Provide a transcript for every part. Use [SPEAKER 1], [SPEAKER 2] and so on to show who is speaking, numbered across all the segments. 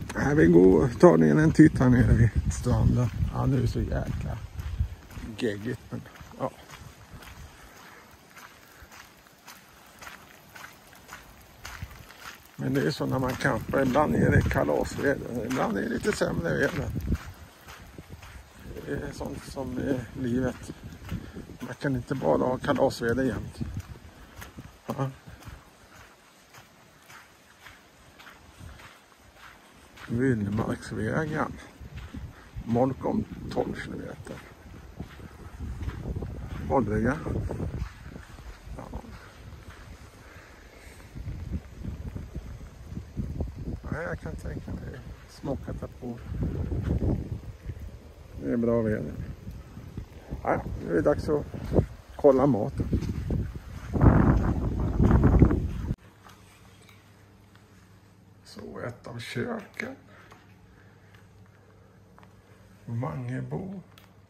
[SPEAKER 1] Här vi går och tar ner en titt här nere vid stranden. Ja, nu är det så jäkla geggigt, men ja. Men det är så när man campar, ibland är det kalasväder, ibland är det lite sämre väder. Det är sånt som är livet. Man kan inte bara ha kalasväder jämt. Ja. Vildmarksvägen. Molkom 12 kilometer. Åldriga. Ja. Ja, jag kan tänka mig småkata på. Det är bra väder. Ja, nu är det dags att kolla maten. Så ett av köken. Mangebo.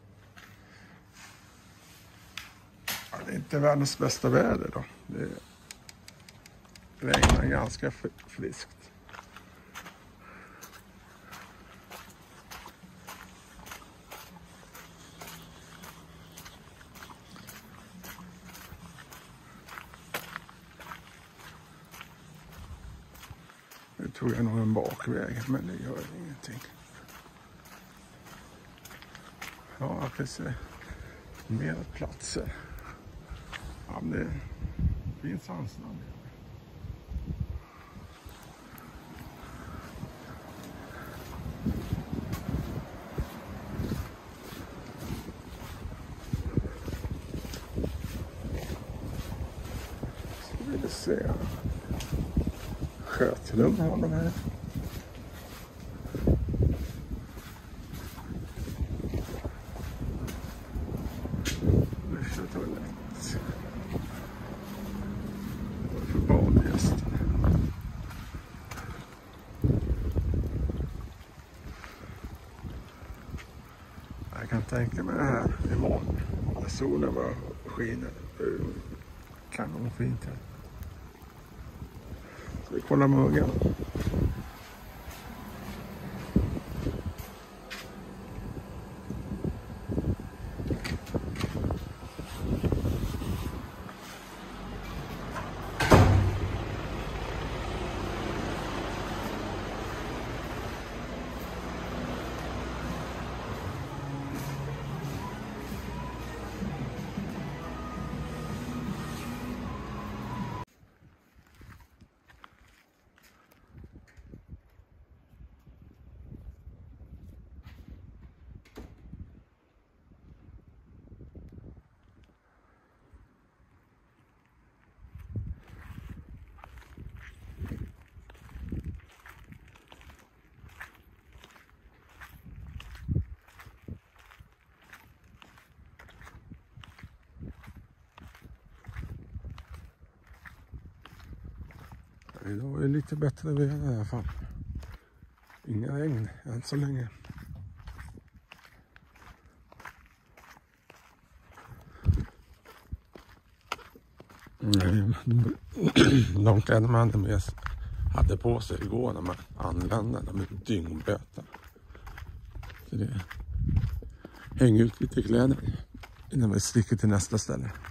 [SPEAKER 1] Ja, det är inte världens bästa väder då. Det regnar ganska friskt. Nu tog jag nog en bakväg, men det gör ingenting. Ja, det finns mer platser. Ja, men det finns anslag. Så vill vi se. Skötrum har de här. För badgäster. Jag kan tänka mig det här imorgon. När solen bara skiner. Kanonfint här. Så vi kollar muggen. Idag är det lite bättre väder i alla fall. Inga regn än så länge. De kläder man hade på sig igår när man anlände, de är dyngböta. Så det hänger ut lite kläder innan vi sticker till nästa ställe.